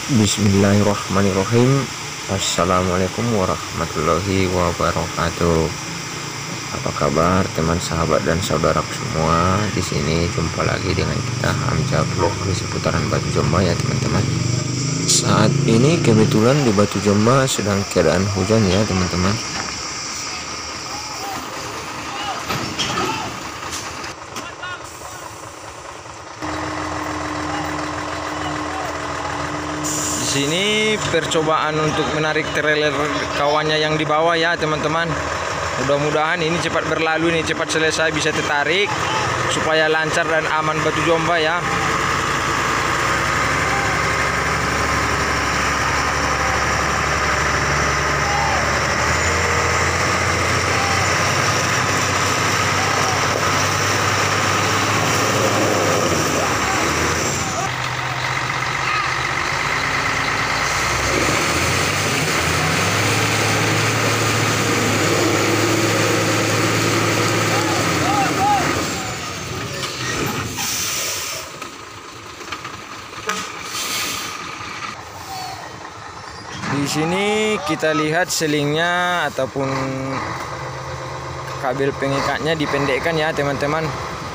Bismillahirrahmanirrahim. Assalamualaikum warahmatullahi wabarakatuh. Apa kabar teman, sahabat dan saudara semua? Di sini jumpa lagi dengan kita Hamzah Vlog di seputaran Batu Jomba ya teman-teman. Saat ini kebetulan di Batu Jomba sedang keadaan hujan ya teman-teman. Di sini percobaan untuk menarik trailer kawannya yang di bawah ya teman-teman. Mudah-mudahan ini cepat berlalu, ini cepat selesai, bisa tertarik supaya lancar dan aman Batu Jomba ya. Di sini kita lihat selingnya ataupun kabel pengikatnya dipendekkan ya teman-teman.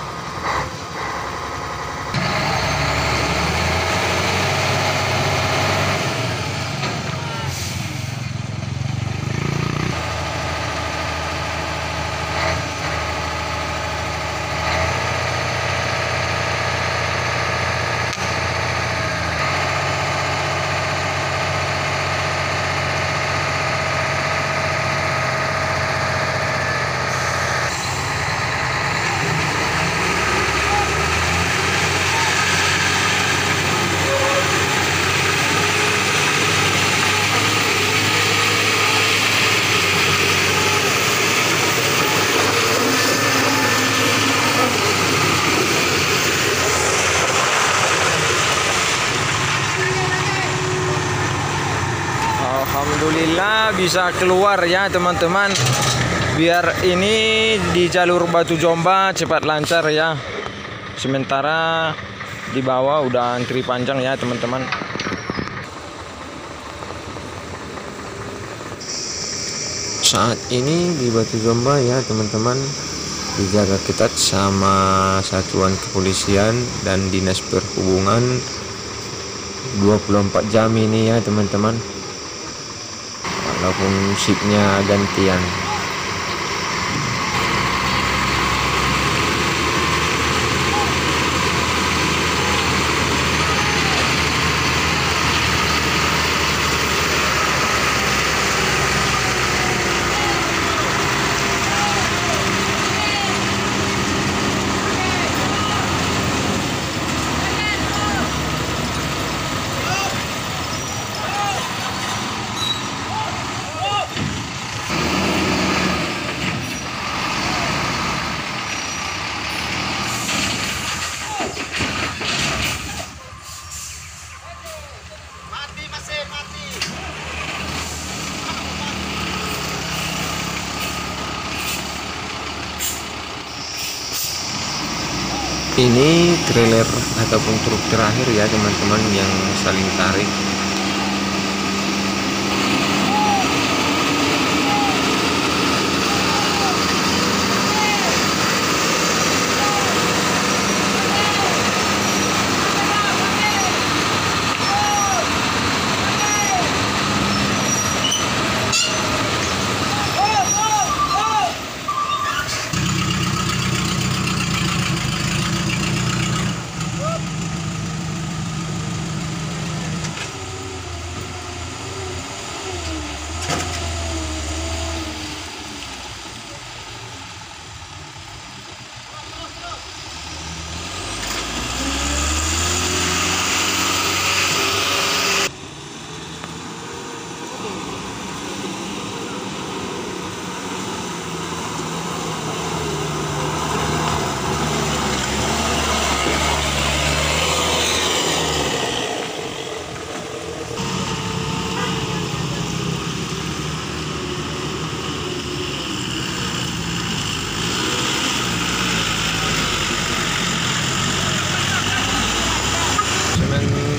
Alhamdulillah bisa keluar ya teman-teman. Biar ini di jalur Batu Jomba cepat lancar ya. Sementara di bawah udah antri panjang ya teman-teman. Saat ini di Batu Jomba ya teman-teman, dijaga ketat sama satuan kepolisian dan dinas perhubungan 24 jam ini ya teman-teman. Walaupun shiftnya gantian. Ini trailer ataupun truk terakhir ya teman-teman yang saling tarik.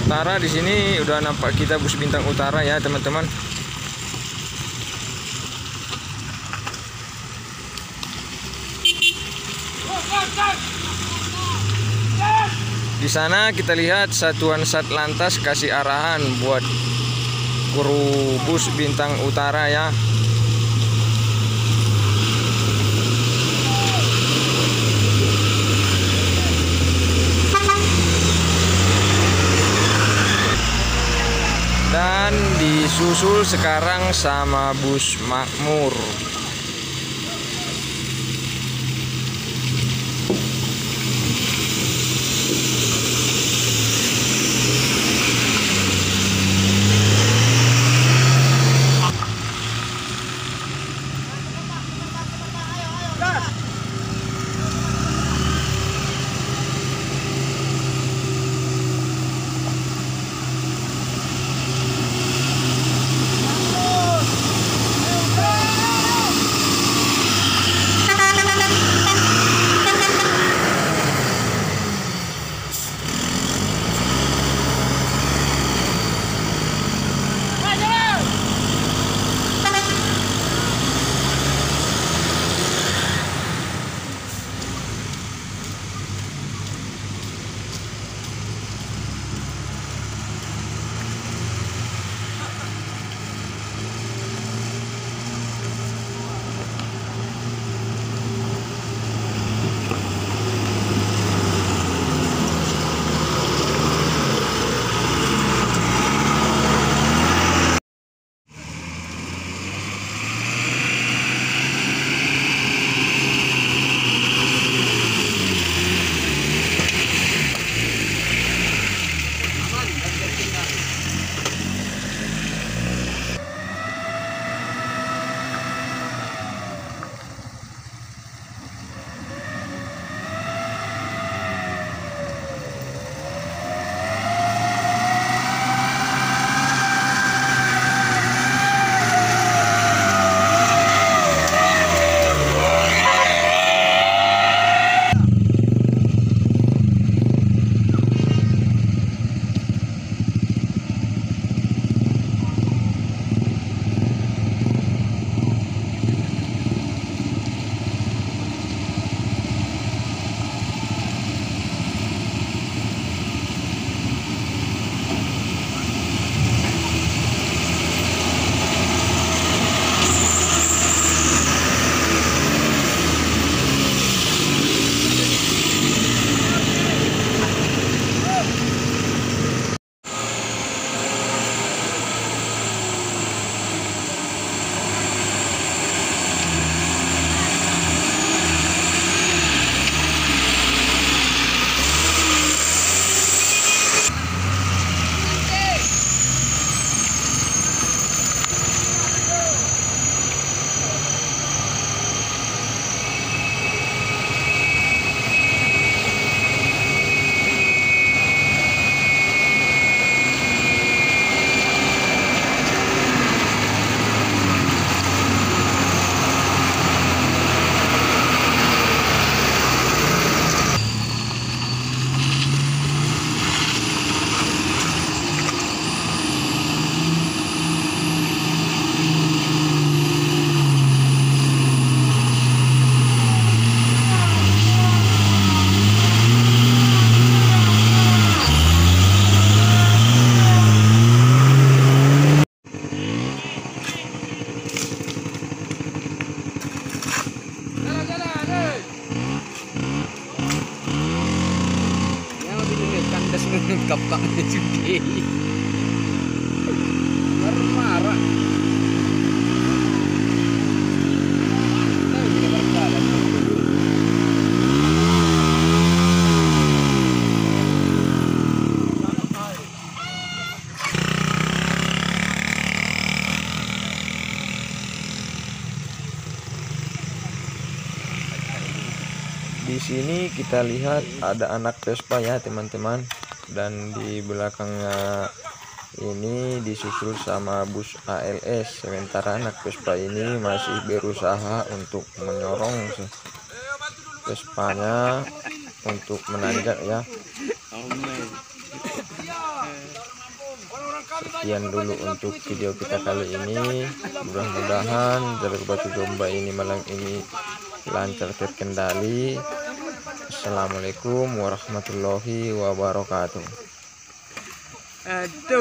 Utara. Di sini udah nampak kita bus Bintang Utara ya teman-teman. Di sana kita lihat satuan Satlantas kasih arahan buat kru bus Bintang Utara ya. Dan disusul sekarang sama bus Makmur. Kapkak juga marah. Di sini kita lihat ada anak Vespa ya teman-teman, dan di belakangnya ini disusul sama bus ALS. Sementara anak Vespa ini masih berusaha untuk menyorong Vespanya untuk menanjak ya. sekian dulu untuk video kita kali ini. Mudah-mudahan jalur batu domba ini malam ini lancar terkendali. Assalamualaikum warahmatullahi wabarakatuh. Aduh.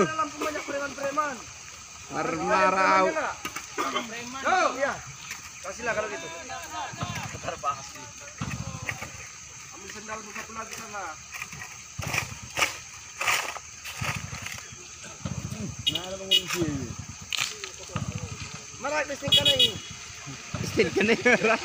Marmarau. Oh, iya. Kasihlah kalau gitu. Putar pasti. Ambil sendal satu lagi sana. Nah, ada mengungsi. Marai bising kana ini. Bising kana marai.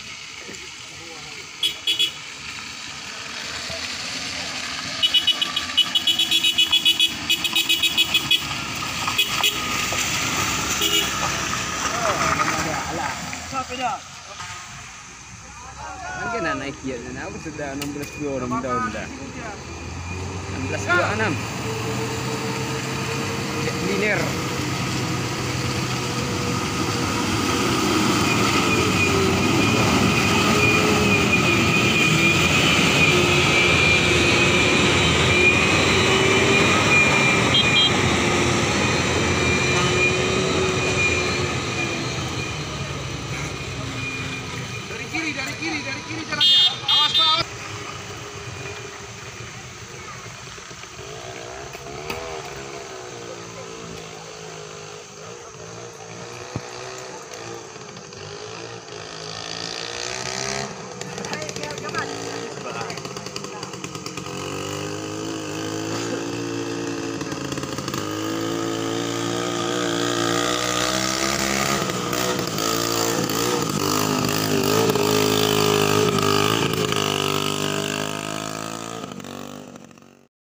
Mungkin naik ya, aku sudah 16 tahun dah. 16 26. Cek diner.